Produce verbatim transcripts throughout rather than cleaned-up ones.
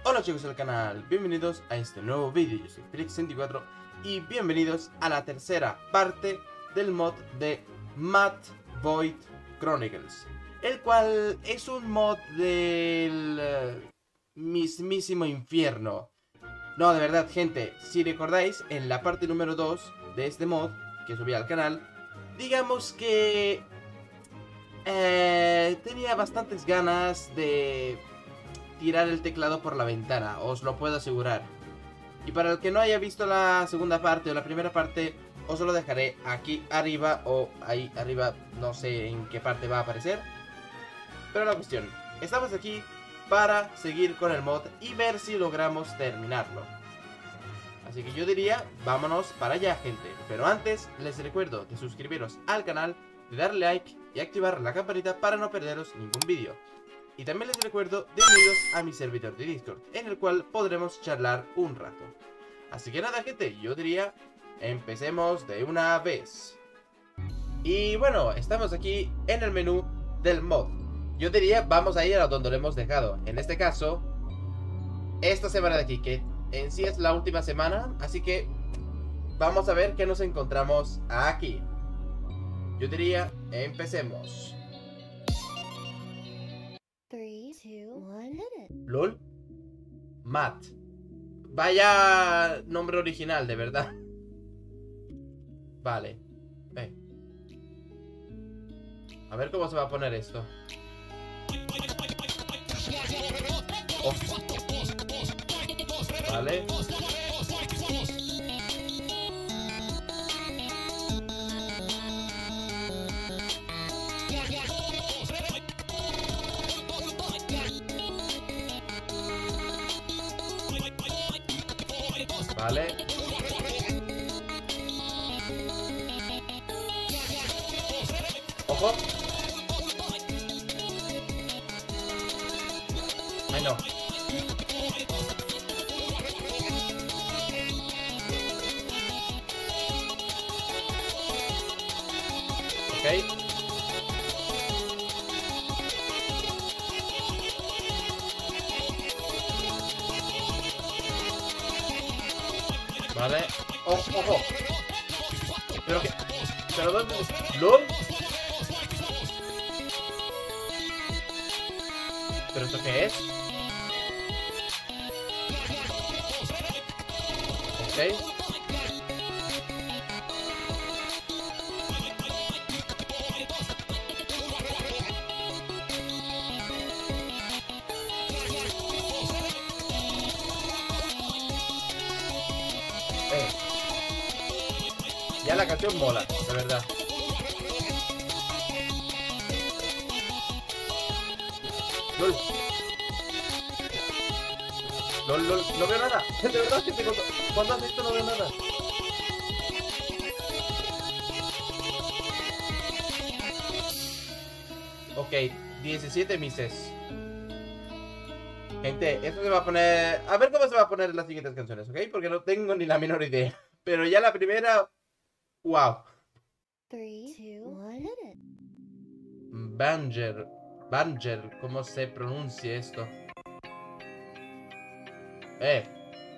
Hola chicos del canal, bienvenidos a este nuevo vídeo. Yo soy Felix sesenta y cuatro y bienvenidos a la tercera parte del mod de Math Void Chronicles, el cual es un mod del uh, mismísimo infierno. No, de verdad, gente, si recordáis, en la parte número dos de este mod que subí al canal, digamos que eh, tenía bastantes ganas de tirar el teclado por la ventana, os lo puedo asegurar. Y para el que no haya visto la segunda parte o la primera parte, os lo dejaré aquí arriba o ahí arriba, no sé en qué parte va a aparecer. Pero la cuestión, estamos aquí para seguir con el mod y ver si logramos terminarlo. Así que yo diría, vámonos para allá, gente. Pero antes, les recuerdo de suscribiros al canal, de darle like y activar la campanita para no perderos ningún vídeo. Y también les recuerdo de uniros a mi servidor de Discord, en el cual podremos charlar un rato. Así que nada, gente, yo diría, empecemos de una vez. Y bueno, estamos aquí en el menú del mod. Yo diría, vamos a ir a donde lo hemos dejado. En este caso, esta semana de aquí, que en sí es la última semana. Así que vamos a ver qué nos encontramos aquí. Yo diría, empecemos. Three, two, one, hit it. LOL Matt. Vaya nombre original, de verdad. Vale. Eh. A ver cómo se va a poner esto. Oh. Vale. Vale. Ojo. Ay, no. Ok. Vale. Ojo, ojo. Pero que. Pero dónde. ¿LOL? ¿Pero esto qué es? Ok. Ya la canción mola, de verdad. LOL. LOL, LOL, no veo nada. De verdad que cuando, cuando hace esto no veo nada. Ok, diecisiete mises. Gente, esto se va a poner... A ver cómo se va a poner en las siguientes canciones, ¿ok? Porque no tengo ni la menor idea. Pero ya la primera... Wow. Three, two, one, hit it. Banger. Banger. ¿Cómo se pronuncia esto? Eh.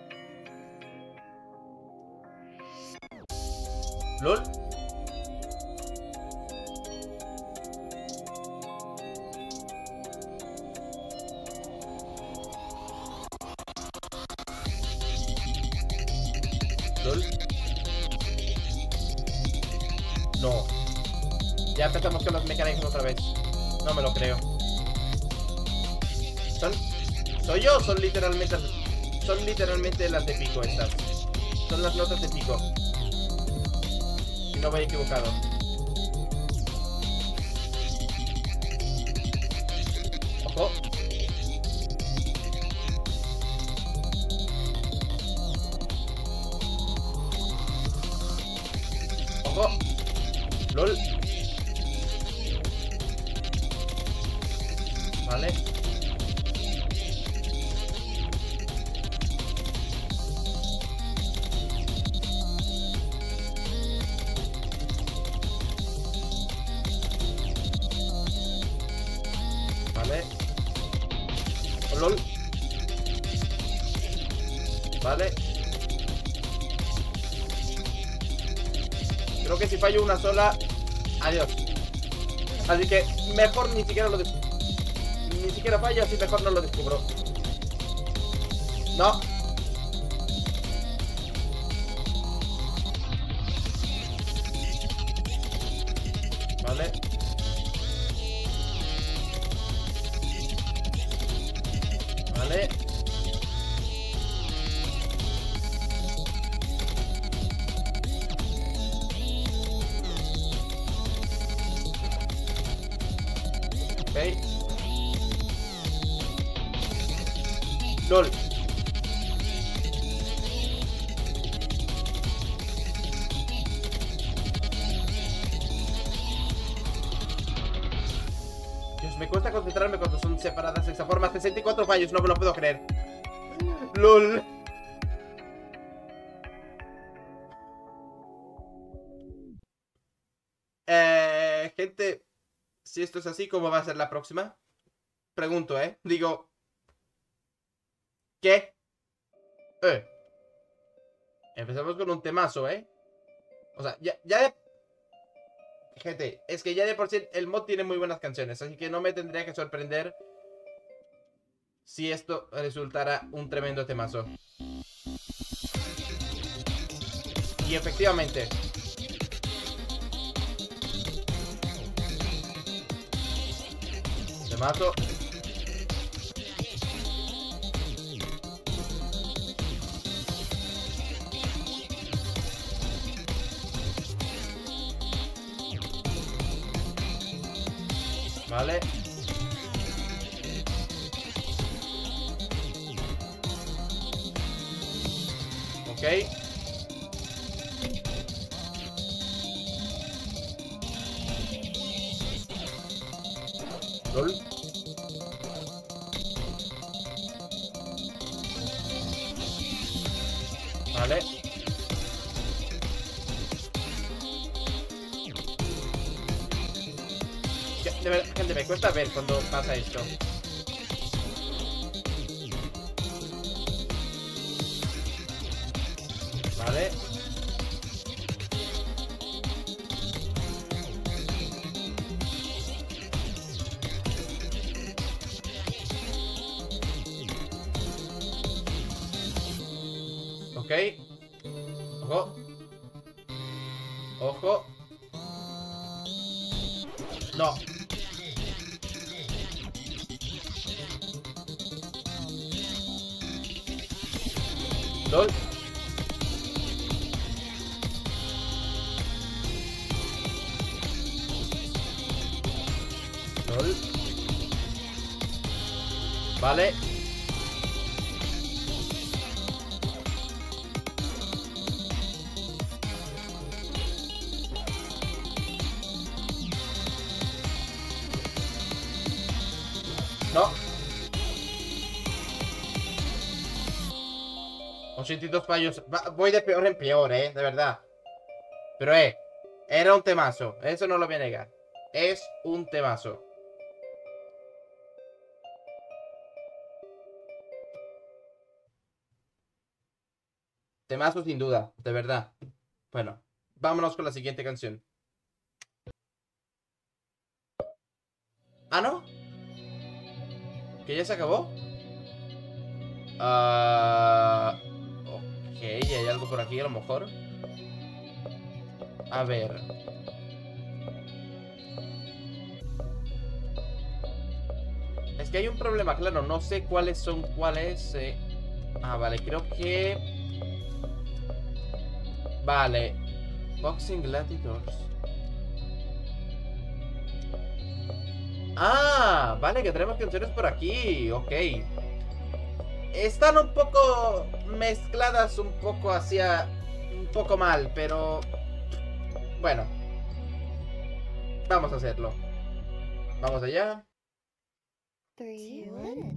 ¿LOL? ¿LOL? No. Ya empezamos con los mecanismos otra vez. No me lo creo. ¿Son? ¿Soy yo o son literalmente... Son literalmente las de pico estas? Son las notas de pico. Si no voy equivocado. Ojo. Ojo. LOL. Vale. Vale. LOL. Vale. Creo que si fallo una sola, adiós. Así que mejor ni siquiera lo descubro. Ni siquiera fallo, así mejor no lo descubro. No. Vale. Vale. Ok. LOL. Dios, me cuesta concentrarme cuando son separadas de esa forma. sesenta y cuatro fallos, no me lo puedo creer. LOL. Eh, gente, si esto es así, ¿cómo va a ser la próxima? Pregunto, ¿eh? Digo... ¿Qué? Eh. Empezamos con un temazo, ¿eh? O sea, ya, ya de... Gente, es que ya de por sí el mod tiene muy buenas canciones, así que no me tendría que sorprender si esto resultara un tremendo temazo. Y efectivamente... Temazo. Vale. Ok. LOL. Vale. De verdad, gente, me cuesta ver cuando pasa esto. Vale. Ok. Ojo. Ojo. No. LOL. LOL. Vale. No. ochenta y dos fallos. Va, voy de peor en peor, eh. De verdad. Pero, eh. Era un temazo. Eso no lo voy a negar. Es un temazo. Temazo sin duda. De verdad. Bueno. Vámonos con la siguiente canción. ¿Ah, no? ¿Que ya se acabó? Ah... Ok, hay algo por aquí a lo mejor. A ver. Es que hay un problema, claro. No sé cuáles son cuáles. Eh. Ah, vale, creo que... Vale. Boxing Gladiators. Ah, vale, que tenemos canciones por aquí. Ok. Están un poco mezcladas, un poco hacia... Un poco mal, pero... Bueno. Vamos a hacerlo. Vamos allá. Three.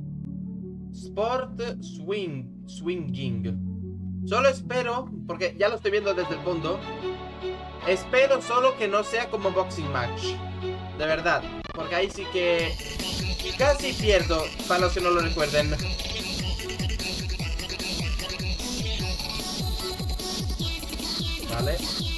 Sport Swing. Swinging. Solo espero, porque ya lo estoy viendo desde el fondo. Espero solo que no sea como Boxing Match. De verdad. Porque ahí sí que... Casi pierdo, para los que no lo recuerden. Vale.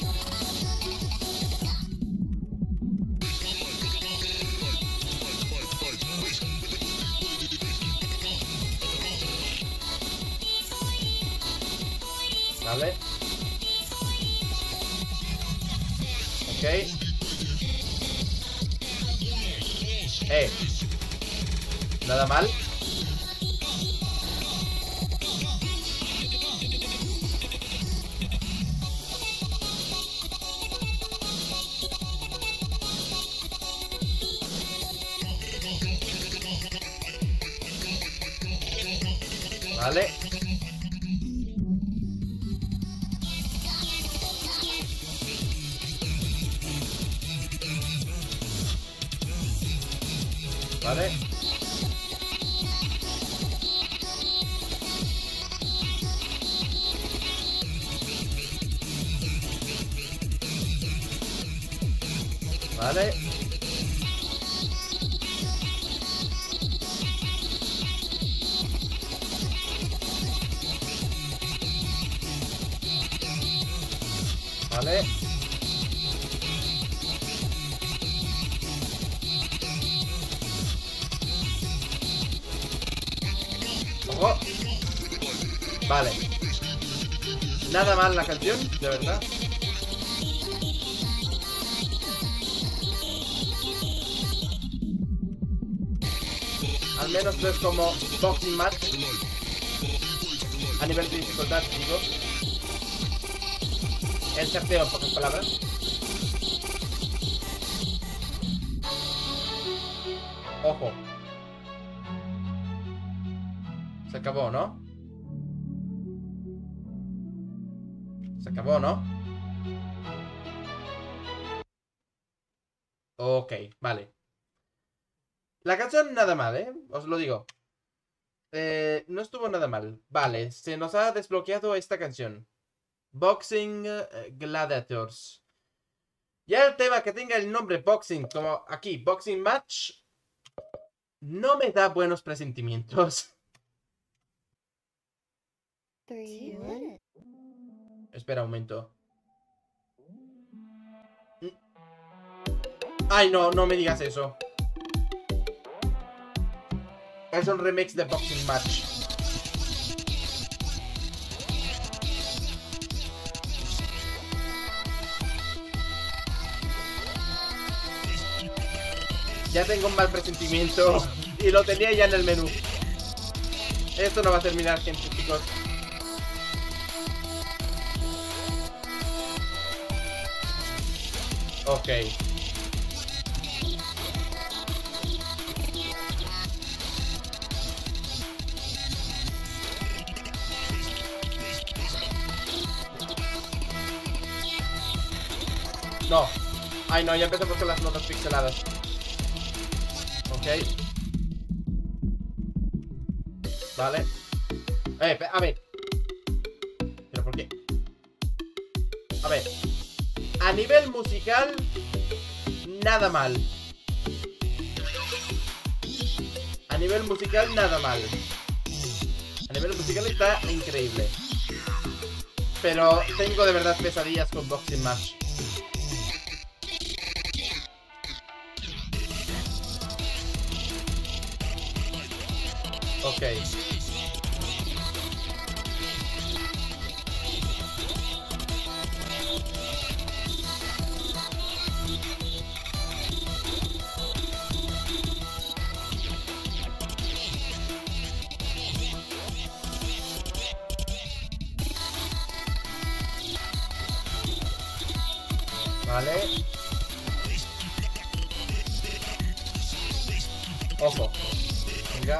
Vale. Ok. Eh. Nada mal. Vale. Vale. Vale. Vale. Ojo. Vale. Nada mal la canción, de verdad. Al menos no es como boxing match. A nivel de dificultad, digo. El sorteo, en pocas palabras. Ojo. Se acabó, ¿no? Se acabó, ¿no? Ok, vale. La canción nada mal, ¿eh? Os lo digo. Eh, no estuvo nada mal. Vale, se nos ha desbloqueado esta canción. Boxing uh, Gladiators. Ya el tema que tenga el nombre Boxing, como aquí, Boxing Match, no me da buenos presentimientos. Three. Espera un momento. Ay, no, no me digas eso. Es un remix de Boxing Match. Ya tengo un mal presentimiento. Y lo tenía ya en el menú. Esto no va a terminar, gente, chicos. Ok. No. Ay, no, ya empezamos con las notas pixeladas. Ok. Vale. Eh, a ver. ¿Pero por qué? A ver. A nivel musical, nada mal. A nivel musical, nada mal. A nivel musical está increíble. Pero tengo de verdad pesadillas con Boxing Match. Ok. Vale. Ojo. Venga.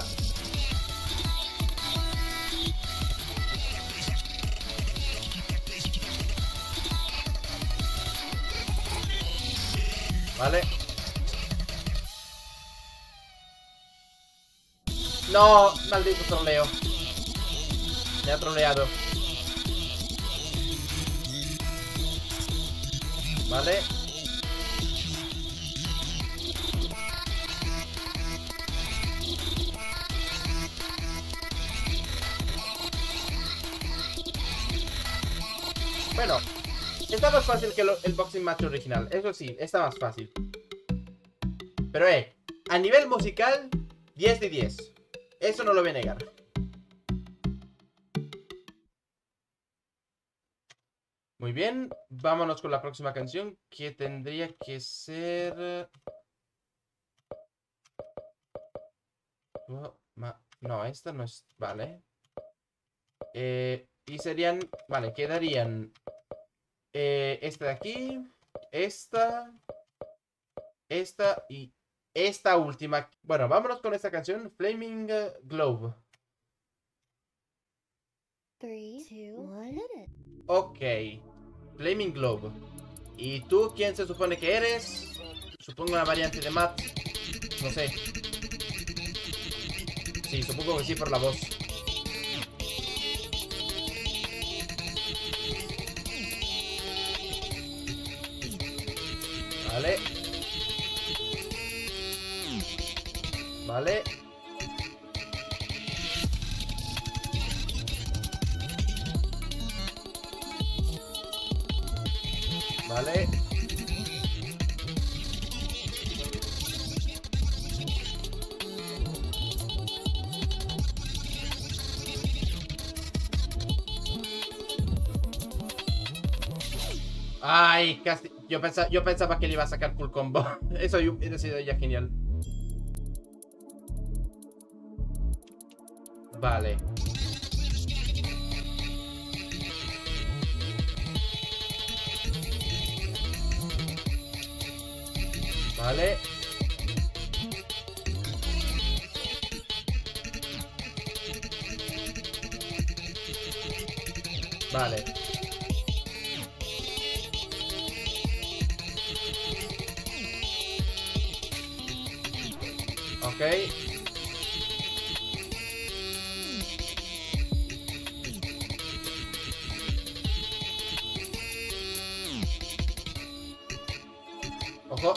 Vale. No, maldito troleo. Me ha troleado. Vale. Bueno, Está más fácil que lo, el boxing match original. Eso sí, está más fácil. Pero eh, a nivel musical, diez de diez. Eso no lo voy a negar. Muy bien, vámonos con la próxima canción, que tendría que ser... No, esta no es... Vale. Eh, y serían... Vale, quedarían... Eh, esta de aquí, esta, esta y esta última. Bueno, vámonos con esta canción, Flaming uh, Globe. Three, two, one, hit it. Ok, Flaming Globe. ¿Y tú quién se supone que eres? Supongo una variante de Matt. No sé. Sí, supongo que sí por la voz. Vale. Vale. Vale. Ay, casi... Yo pensaba, yo pensaba que le iba a sacar full combo. Eso hubiera sido ya genial. Vale. Vale. Vale. Ok. Ojo.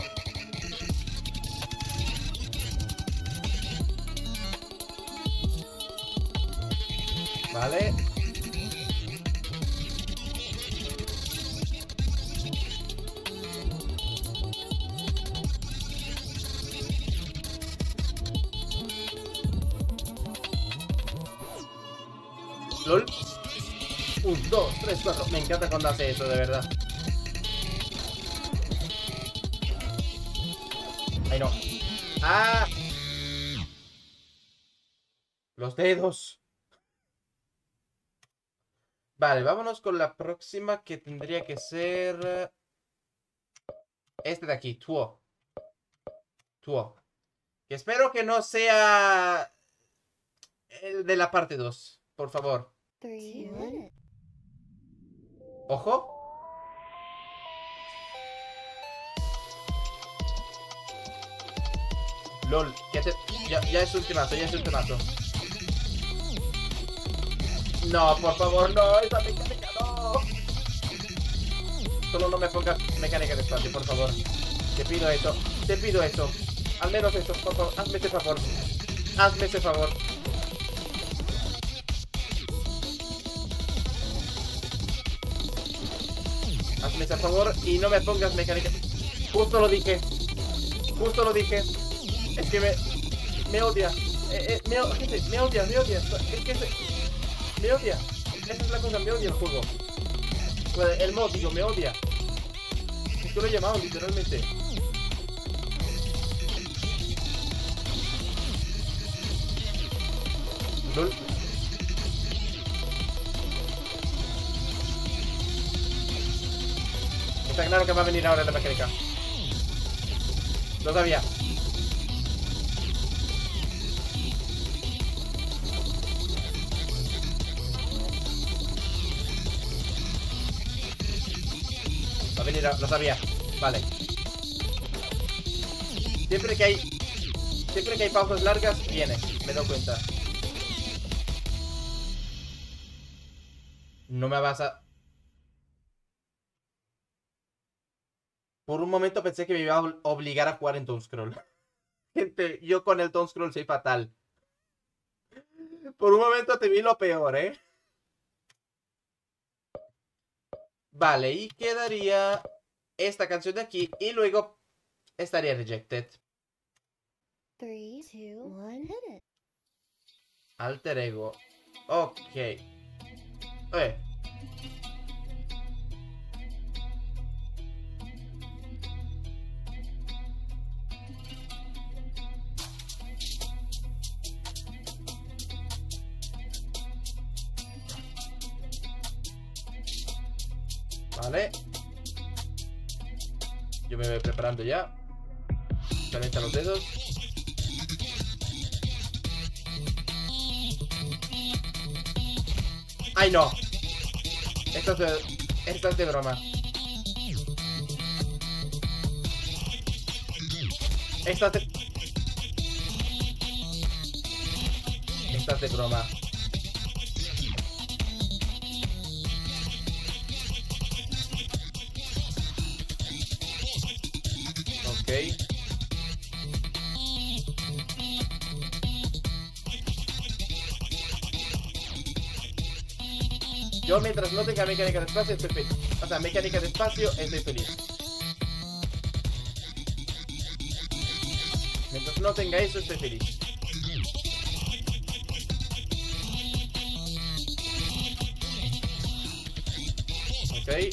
Vale. LOL. Un, dos, tres, cuatro. Me encanta cuando hace eso, de verdad. Ay, no. ¡Ah! Los dedos. Vale, vámonos con la próxima, que tendría que ser... Este de aquí, Tuo. Tuo. Que espero que no sea... el de la parte dos, por favor. Three, two, one. Ojo. LOL, ¿qué te... ya, ya es ultimato, ya es ultimato. No, por favor, no, esa mecánica no. Solo no me pongas mecánica de espacio, por favor. Te pido eso, te pido eso. Al menos eso, por favor, hazme ese favor. Hazme ese favor. Hazme ese favor y no me pongas mecánica. Justo lo dije. Justo lo dije. Es que me... Me odia. Eh, eh, me, gente, me odia, me odia. Es que se... Me odia. Esa es la cosa, me odia el juego. El mod, digo, me odia. Es que lo he llamado, literalmente. LOL. Está claro que va a venir ahora la mecánica. Lo sabía. Va a venir, lo sabía. Vale. Siempre que hay... Siempre que hay pausas largas, viene. Me doy cuenta. No me vas a... Por un momento pensé que me iba a obligar a jugar en Tone Scroll. Gente, yo con el Tone Scroll soy fatal. Por un momento te vi lo peor, ¿eh? Vale, y quedaría esta canción de aquí y luego estaría Rejected. Three, two, one, hit it. Alter Ego. Ok. Eh. Vale. Yo me voy preparando ya. Calienta los dedos. ¡Ay, no! Esto es de, esto es de broma. Esto es de... Esto es de broma. Ok. Yo mientras no tenga mecánica de espacio estoy feliz. O sea, mecánica de espacio estoy feliz. Mientras no tenga eso estoy feliz. Ok.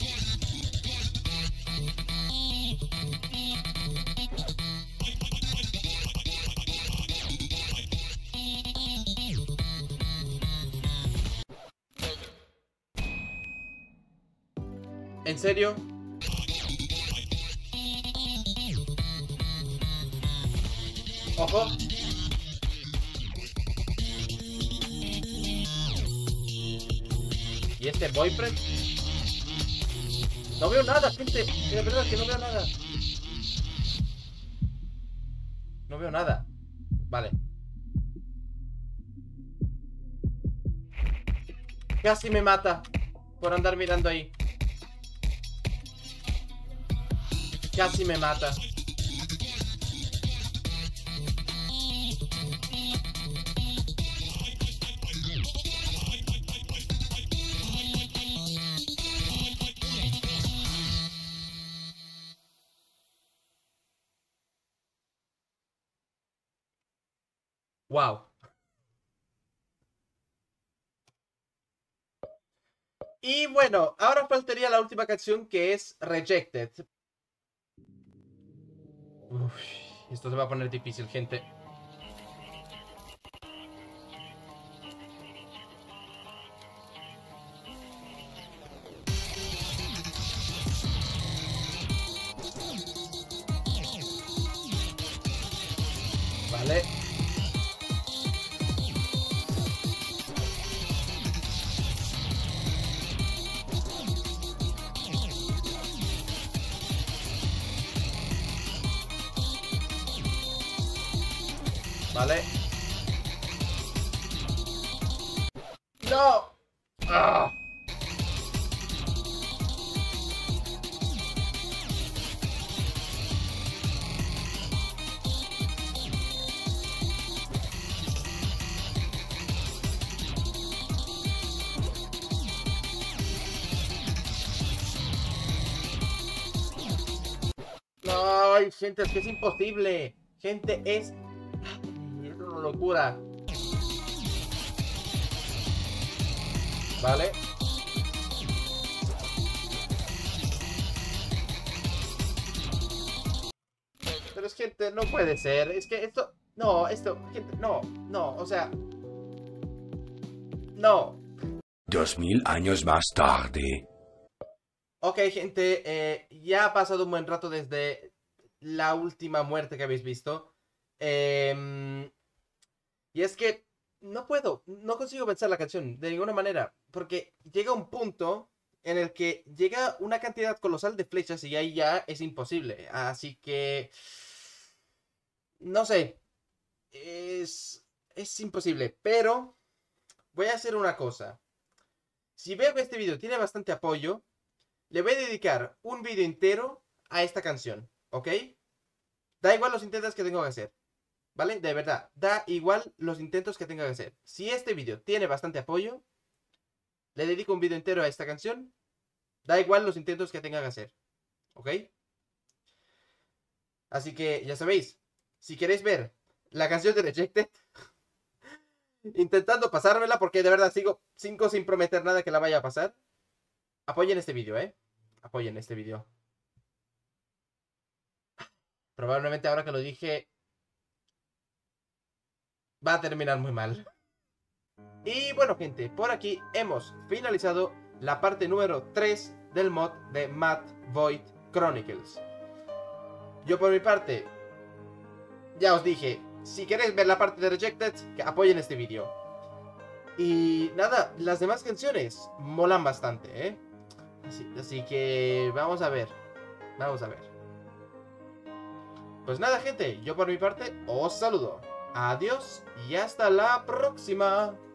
¿En serio? Ojo. ¿Y este boyfriend? No veo nada, gente. De verdad que no veo nada. No veo nada. Vale. Casi me mata por andar mirando ahí. Casi me mata. Wow. Y bueno, ahora faltaría la última canción, que es Rejected. Uf, esto se va a poner difícil, gente. Vale. Vale. ¡No! ¡Ah! No, ay, gente, es que es imposible. Gente, es... es una locura. Vale. Pero es, gente, no puede ser. Es que esto... No, esto... Gente, no, no, o sea... No. Dos mil años más tarde. Ok, gente, eh, ya ha pasado un buen rato desde la última muerte que habéis visto. Eh, y es que no puedo, no consigo pensar la canción de ninguna manera. Porque llega un punto en el que llega una cantidad colosal de flechas y ahí ya es imposible. Así que... No sé. Es, es imposible. Pero voy a hacer una cosa. Si veo que este vídeo tiene bastante apoyo, le voy a dedicar un vídeo entero a esta canción, ¿ok? Da igual los intentos que tengo que hacer, ¿vale? De verdad, da igual los intentos que tenga que hacer. Si este vídeo tiene bastante apoyo, le dedico un vídeo entero a esta canción Da igual los intentos que tengan que hacer. ¿Ok? Así que ya sabéis, si queréis ver la canción de Rejected, intentando pasármela, porque de verdad sigo cinco sin prometer nada que la vaya a pasar, apoyen este vídeo, ¿eh? Apoyen este vídeo. Probablemente ahora que lo dije, va a terminar muy mal. Y bueno, gente, por aquí hemos finalizado la parte número tres del mod de Mad Void Chronicles. Yo por mi parte, ya os dije, si queréis ver la parte de Rejected, que apoyen este vídeo. Y nada, las demás canciones molan bastante, ¿eh? Así, así que vamos a ver, vamos a ver. Pues nada, gente, yo por mi parte os saludo. Adiós y hasta la próxima.